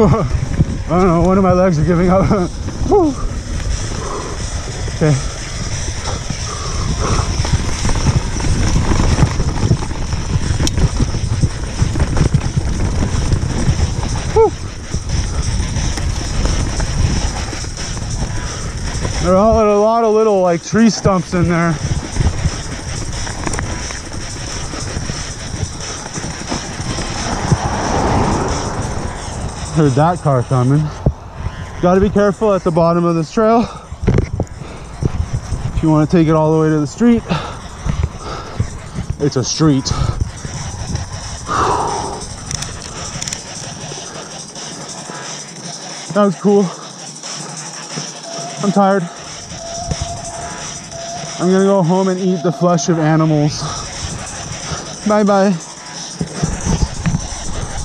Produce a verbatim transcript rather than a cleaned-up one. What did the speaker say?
I don't know, one of my legs are giving up. Okay. There are a lot of little like tree stumps in there. Heard that car coming. Got to be careful at the bottom of this trail if you want to take it all the way to the street. It's a street. That was cool. I'm tired. I'm gonna go home and eat the flesh of animals. Bye bye.